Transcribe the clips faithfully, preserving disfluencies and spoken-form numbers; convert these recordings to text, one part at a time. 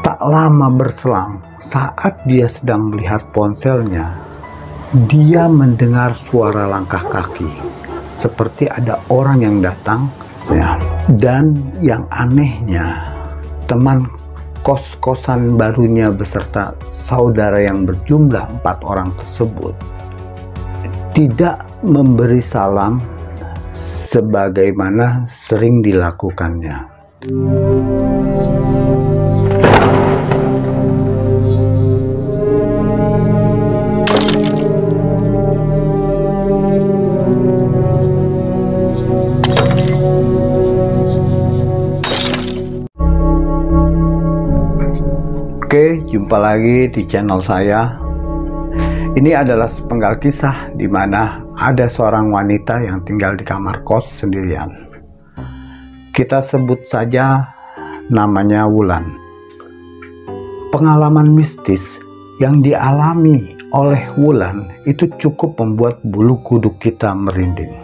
Tak lama berselang, saat dia sedang melihat ponselnya, dia mendengar suara langkah kaki, seperti ada orang yang datang. Ya. Dan yang anehnya, teman kos-kosan barunya beserta saudara yang berjumlah empat orang tersebut tidak memberi salam sebagaimana sering dilakukannya. Oke, jumpa lagi di channel saya. Ini adalah sepenggal kisah di mana ada seorang wanita yang tinggal di kamar kos sendirian. Kita sebut saja namanya Wulan. Pengalaman mistis yang dialami oleh Wulan itu cukup membuat bulu kuduk kita merinding.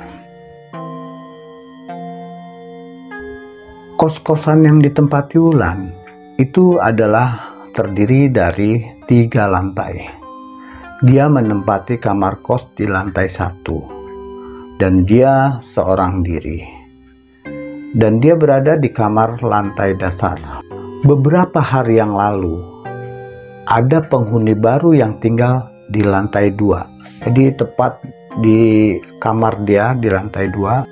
Kos-kosan yang ditempati Wulan itu adalah terdiri dari tiga lantai. Dia menempati kamar kos di lantai satu, dan dia seorang diri. Dan dia berada di kamar lantai dasar. Beberapa hari yang lalu, ada penghuni baru yang tinggal di lantai dua. Jadi tepat di kamar dia di lantai dua.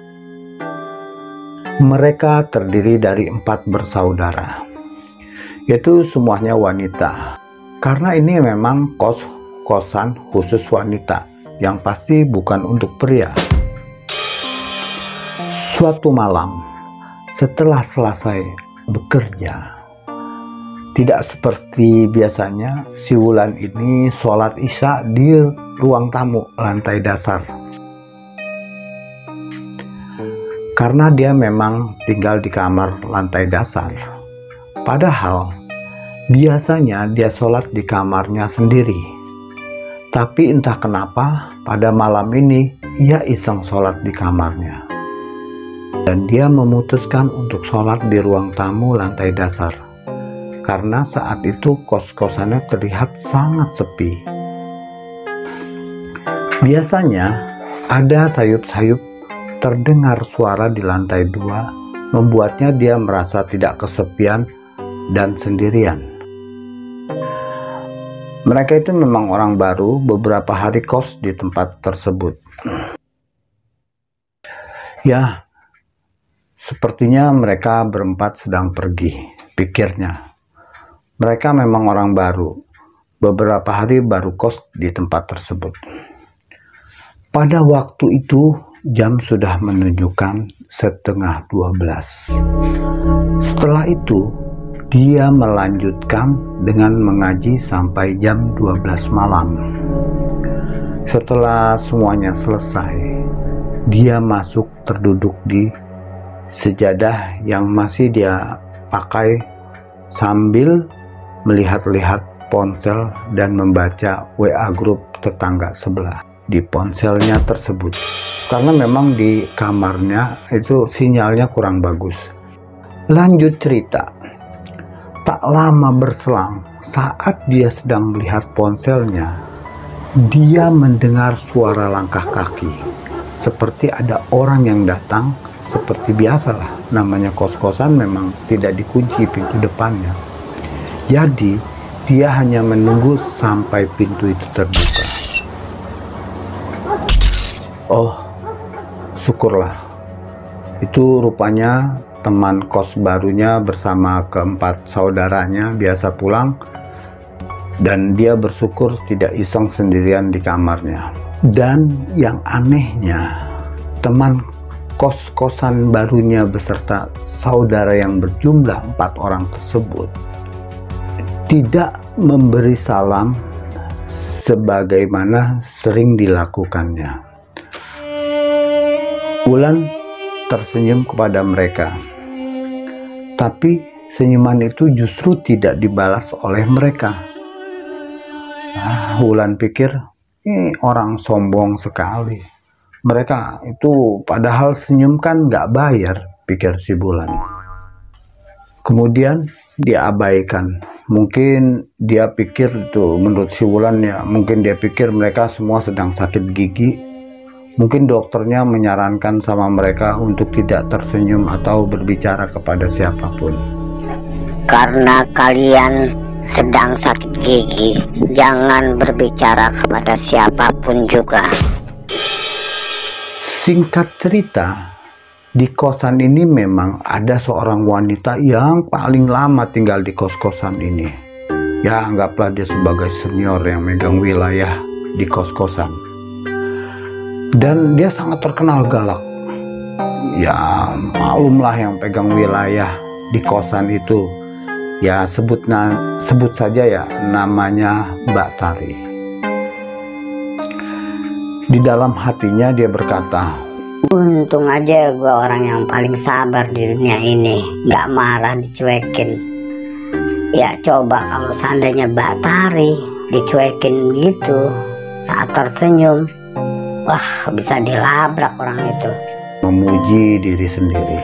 Mereka terdiri dari empat bersaudara, yaitu semuanya wanita. Karena ini memang kos-kosan khusus wanita, yang pasti bukan untuk pria. Suatu malam, setelah selesai bekerja, tidak seperti biasanya, si Wulan ini sholat isya di ruang tamu lantai dasar. Karena dia memang tinggal di kamar lantai dasar, padahal biasanya dia sholat di kamarnya sendiri. Tapi entah kenapa pada malam ini ia iseng sholat di kamarnya. Dan dia memutuskan untuk sholat di ruang tamu lantai dasar. Karena saat itu kos-kosannya terlihat sangat sepi. Biasanya ada sayup-sayup terdengar suara di lantai dua, membuatnya dia merasa tidak kesepian dan sendirian. Mereka itu memang orang baru, beberapa hari kos di tempat tersebut. Ya, sepertinya mereka berempat sedang pergi, pikirnya. Mereka memang orang baru, beberapa hari baru kos di tempat tersebut. Pada waktu itu, jam sudah menunjukkan setengah dua belas. Setelah itu, dia melanjutkan dengan mengaji sampai jam dua belas malam. Setelah semuanya selesai, dia masuk terduduk di sejadah yang masih dia pakai sambil melihat-lihat ponsel dan membaca W A grup tetangga sebelah di ponselnya tersebut. Karena memang di kamarnya itu sinyalnya kurang bagus. Lanjut cerita. Tak lama berselang, saat dia sedang melihat ponselnya, dia mendengar suara langkah kaki. Seperti ada orang yang datang, seperti biasalah, namanya kos-kosan memang tidak dikunci pintu depannya. Jadi, dia hanya menunggu sampai pintu itu terbuka. Oh, syukurlah. Itu rupanya teman kos barunya bersama keempat saudaranya biasa pulang, dan dia bersyukur tidak iseng sendirian di kamarnya. Dan yang anehnya, teman kos-kosan barunya beserta saudara yang berjumlah empat orang tersebut tidak memberi salam sebagaimana sering dilakukannya. Wulan tersenyum kepada mereka, tapi senyuman itu justru tidak dibalas oleh mereka. Ah, Wulan pikir, ini orang sombong sekali. Mereka itu padahal senyum kan nggak bayar, pikir si Wulan. Kemudian dia abaikan Mungkin dia pikir itu, menurut si Wulan ya, mungkin dia pikir mereka semua sedang sakit gigi. Mungkin dokternya menyarankan sama mereka untuk tidak tersenyum atau berbicara kepada siapapun. Karena kalian sedang sakit gigi, jangan berbicara kepada siapapun juga. Singkat cerita, di kosan ini memang ada seorang wanita yang paling lama tinggal di kos-kosan ini. Ya, anggaplah dia sebagai senior yang megang wilayah di kos-kosan. Dan dia sangat terkenal galak. Ya, maklumlah yang pegang wilayah di kosan itu. Ya, sebut, sebut saja ya, namanya Mbak Tari. Di dalam hatinya dia berkata, untung aja gue orang yang paling sabar di dunia ini, gak marah dicuekin. Ya coba kalau seandainya Mbak Tari dicuekin gitu saat tersenyum, wah bisa dilabrak orang itu. Memuji diri sendiri.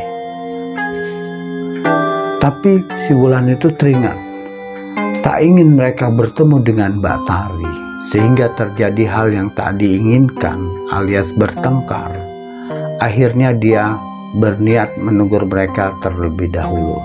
Tapi si Wulan itu teringat, tak ingin mereka bertemu dengan Mbak Tari, sehingga terjadi hal yang tak diinginkan alias bertengkar. Akhirnya dia berniat menegur mereka terlebih dahulu.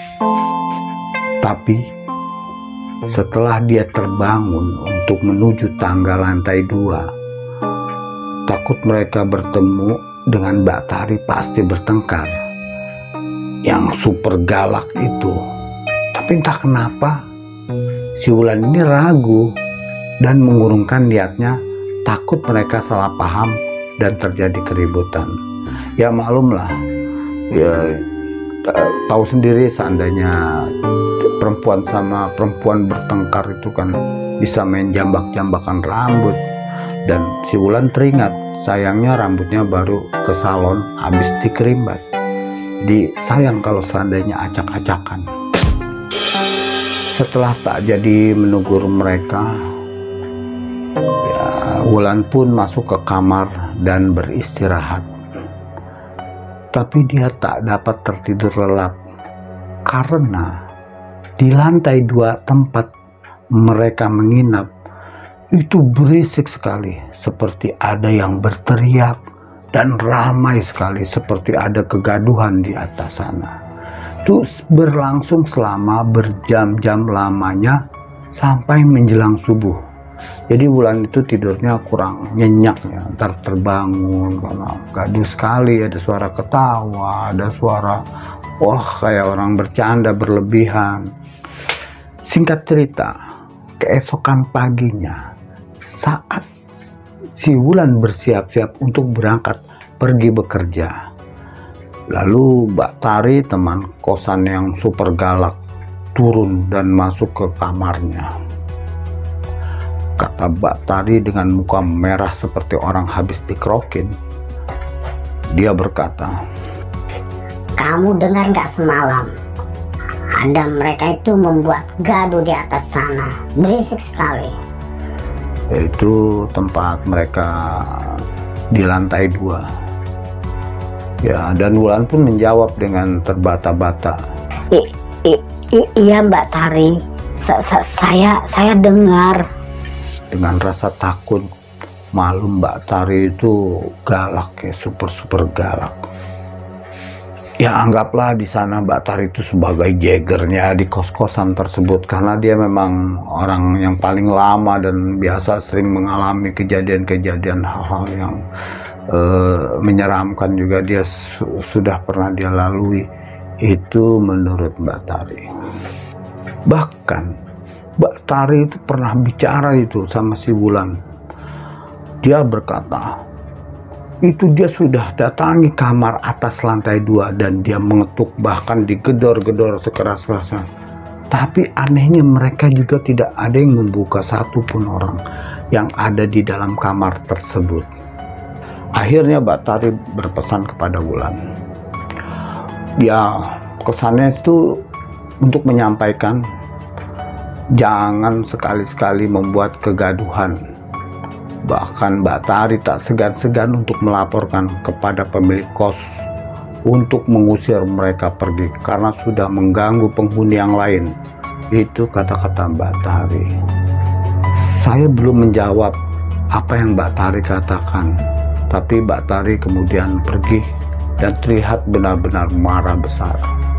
Tapi setelah dia terbangun untuk menuju tangga lantai dua, takut mereka bertemu dengan Mbak Tari pasti bertengkar. Yang super galak itu. Tapi entah kenapa si Wulan ini ragu dan mengurungkan niatnya, takut mereka salah paham dan terjadi keributan. Ya maklumlah, ya tahu sendiri seandainya perempuan sama perempuan bertengkar itu kan bisa main jambak-jambakan rambut. Dan si Wulan teringat, sayangnya rambutnya baru ke salon habis dikerimbat. Jadi sayang kalau seandainya acak-acakan. Setelah tak jadi menegur mereka, ya, Wulan pun masuk ke kamar dan beristirahat. Tapi dia tak dapat tertidur lelap karena di lantai dua tempat mereka menginap itu berisik sekali, seperti ada yang berteriak dan ramai sekali, seperti ada kegaduhan di atas sana. Terus berlangsung selama berjam-jam lamanya sampai menjelang subuh. Jadi Wulan itu tidurnya kurang nyenyak ya, ntar terbangun karena gaduh sekali, ada suara ketawa, ada suara wah kayak orang bercanda berlebihan. Singkat cerita, keesokan paginya saat si Wulan bersiap-siap untuk berangkat pergi bekerja, lalu Mbak Tari, teman kosan yang super galak, turun dan masuk ke kamarnya. Kata Mbak Tari dengan muka merah seperti orang habis dikerokin. Dia berkata, kamu dengar gak semalam? Ada mereka itu membuat gaduh di atas sana, berisik sekali. Yaitu tempat mereka di lantai dua. Ya, dan Wulan pun menjawab dengan terbata-bata. I, i, i, iya Mbak Tari, sa, sa, saya saya dengar. Dengan rasa takut, malu Mbak Tari itu galak ya, super-super galak. Ya anggaplah di sana Mbak Tari itu sebagai jagernya di kos-kosan tersebut, karena dia memang orang yang paling lama dan biasa sering mengalami kejadian-kejadian hal-hal yang uh, menyeramkan juga dia su sudah pernah dia lalui. Itu menurut Mbak Tari. Bahkan Mbak Tari itu pernah bicara itu sama si Wulan. Dia berkata, itu dia sudah datangi kamar atas lantai dua dan dia mengetuk, bahkan digedor-gedor sekeras-kerasnya. Tapi anehnya mereka juga tidak ada yang membuka satupun orang yang ada di dalam kamar tersebut. Akhirnya Mbak Tari berpesan kepada Wulan. Ya kesannya itu untuk menyampaikan, jangan sekali-sekali membuat kegaduhan. Bahkan Mbak Tari tak segan-segan untuk melaporkan kepada pemilik kos untuk mengusir mereka pergi karena sudah mengganggu penghuni yang lain. Itu kata-kata Mbak Tari. Saya belum menjawab apa yang Mbak Tari katakan, tapi Mbak Tari kemudian pergi dan terlihat benar-benar marah besar.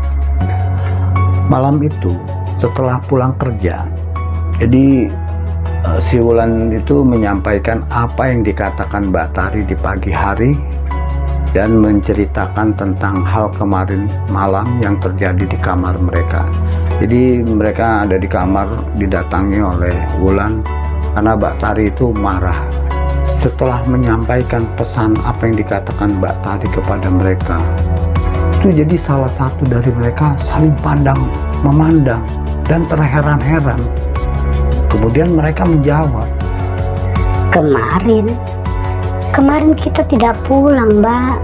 Malam itu setelah pulang kerja, jadi si Wulan itu menyampaikan apa yang dikatakan Mbak Tari di pagi hari dan menceritakan tentang hal kemarin malam yang terjadi di kamar mereka. Jadi mereka ada di kamar didatangi oleh Wulan karena Mbak Tari itu marah. Setelah menyampaikan pesan apa yang dikatakan Mbak Tari kepada mereka, itu jadi salah satu dari mereka saling pandang, memandang, dan terheran-heran. Kemudian mereka menjawab, Kemarin, kemarin kita tidak pulang, Mbak.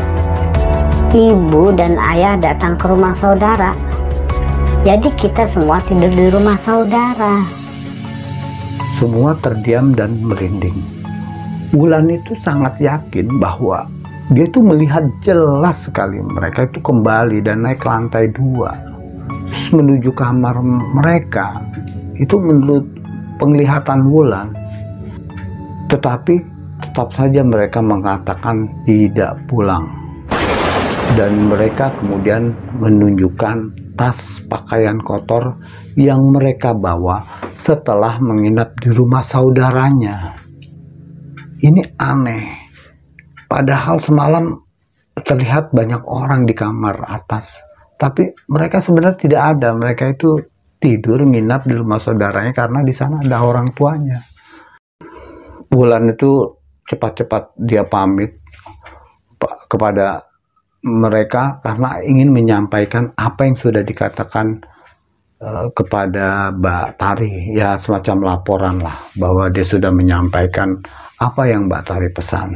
Ibu dan ayah datang ke rumah saudara. Jadi kita semua tidur di rumah saudara. Semua terdiam dan merinding. Wulan itu sangat yakin bahwa dia itu melihat jelas sekali mereka itu kembali dan naik ke lantai dua, terus menuju kamar mereka. Itu menurut penglihatan Wulan. Tetapi tetap saja mereka mengatakan tidak pulang. Dan mereka kemudian menunjukkan tas pakaian kotor yang mereka bawa setelah menginap di rumah saudaranya. Ini aneh. Padahal semalam terlihat banyak orang di kamar atas, tapi mereka sebenarnya tidak ada. Mereka itu tidur nginap di rumah saudaranya karena di sana ada orang tuanya. Wulan itu cepat-cepat dia pamit kepada mereka karena ingin menyampaikan apa yang sudah dikatakan uh, kepada Mbak Tari, ya semacam laporan lah bahwa dia sudah menyampaikan apa yang Mbak Tari pesan.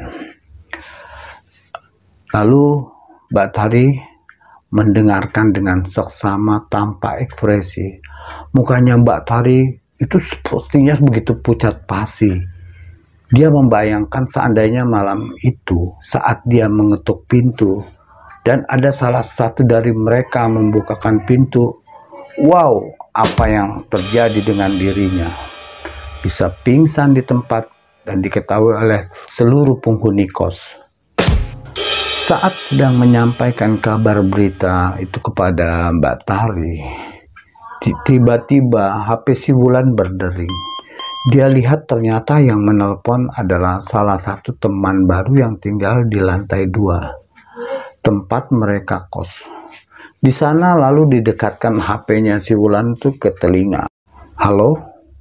Lalu Mbak Tari mendengarkan dengan seksama tanpa ekspresi. Mukanya Mbak Tari itu sepertinya begitu pucat pasi. Dia membayangkan seandainya malam itu saat dia mengetuk pintu dan ada salah satu dari mereka membukakan pintu, wow, apa yang terjadi dengan dirinya? Bisa pingsan di tempat dan diketahui oleh seluruh penghuni kos. Saat sedang menyampaikan kabar berita itu kepada Mbak Tari, tiba-tiba H P si Wulan berdering. Dia lihat ternyata yang menelpon adalah salah satu teman baru yang tinggal di lantai dua, tempat mereka kos. Di sana lalu didekatkan H P-nya si Wulan itu ke telinga. Halo?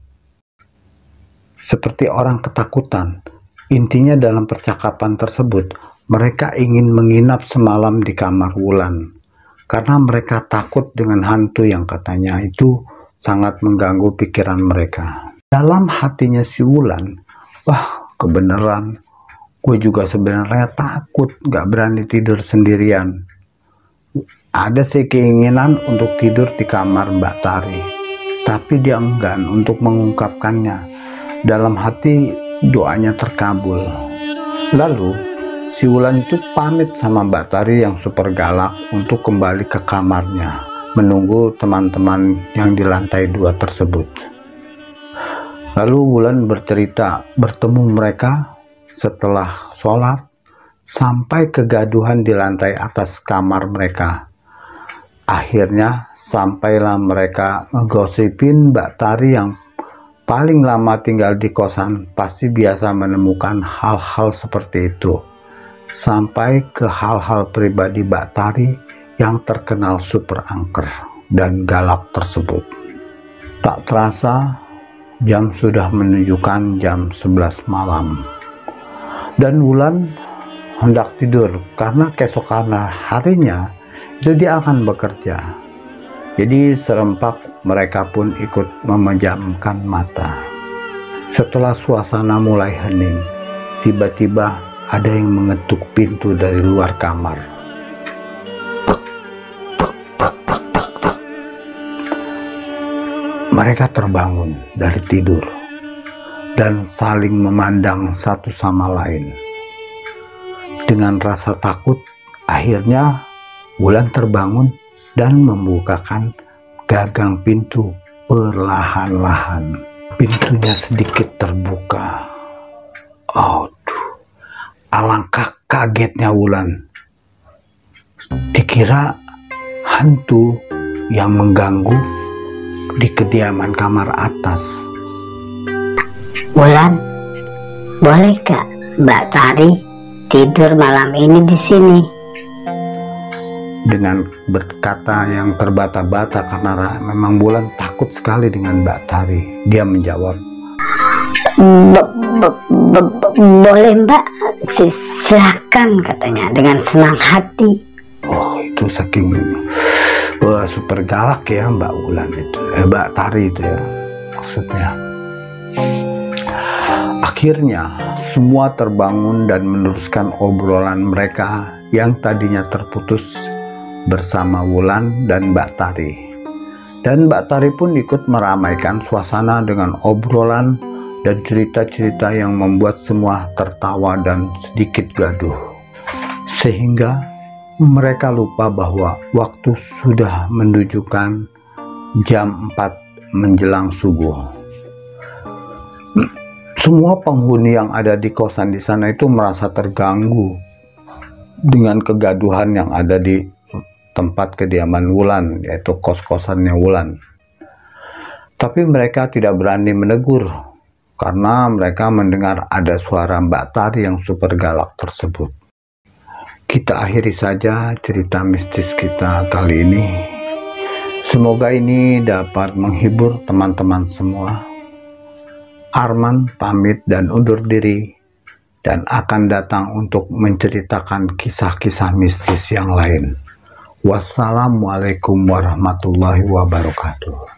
Seperti orang ketakutan. Intinya dalam percakapan tersebut, mereka ingin menginap semalam di kamar Wulan. Karena mereka takut dengan hantu yang katanya itu sangat mengganggu pikiran mereka. Dalam hatinya si Wulan, wah kebenaran, gue juga sebenarnya takut, gak berani tidur sendirian. Ada sih keinginan untuk tidur di kamar Mbak Tari, tapi dia enggan untuk mengungkapkannya. Dalam hati doanya terkabul. Lalu si Wulan itu pamit sama Mbak Tari yang super galak untuk kembali ke kamarnya, menunggu teman-teman yang di lantai dua tersebut. Lalu Wulan bercerita bertemu mereka setelah sholat sampai kegaduhan di lantai atas kamar mereka. Akhirnya sampailah mereka ngegosipin Mbak Tari yang paling lama tinggal di kosan pasti biasa menemukan hal-hal seperti itu. Sampai ke hal-hal pribadi Mbak Tari yang terkenal super angker dan galak tersebut. Tak terasa jam sudah menunjukkan jam sebelas malam. Dan Wulan hendak tidur karena keesokan harinya itu dia akan bekerja. Jadi serempak mereka pun ikut memejamkan mata. Setelah suasana mulai hening, tiba-tiba ada yang mengetuk pintu dari luar kamar. Mereka terbangun dari tidur dan saling memandang satu sama lain. Dengan rasa takut, akhirnya Wulan terbangun dan membukakan gagang pintu Perlahan-lahan pintunya sedikit terbuka. Aduh, alangkah kagetnya Wulan. Dikira hantu yang mengganggu di kediaman kamar atas. Wulan, boleh gak Mbak Tari tidur malam ini di sini? Dengan berkata yang terbata-bata karena memang Wulan takut sekali dengan Mbak Tari, dia menjawab, Bo- bo- bo- bo- boleh Mbak, Si- silakan katanya dengan senang hati. oh itu saking wah, super galak ya Mbak Wulan itu, eh, Mbak Tari itu ya maksudnya. Akhirnya semua terbangun dan meneruskan obrolan mereka yang tadinya terputus bersama Wulan dan Mbak Tari. Dan Mbak Tari pun ikut meramaikan suasana dengan obrolan dan cerita-cerita yang membuat semua tertawa dan sedikit gaduh. Sehingga mereka lupa bahwa waktu sudah menunjukkan jam empat menjelang subuh. Semua penghuni yang ada di kosan di sana itu merasa terganggu dengan kegaduhan yang ada di tempat kediaman Wulan, yaitu kos-kosannya Wulan. Tapi mereka tidak berani menegur karena mereka mendengar ada suara Mbak Tari yang super galak tersebut. Kita akhiri saja cerita mistis kita kali ini. Semoga ini dapat menghibur teman-teman semua. Arman pamit dan undur diri dan akan datang untuk menceritakan kisah-kisah mistis yang lain. Wassalamualaikum warahmatullahi wabarakatuh.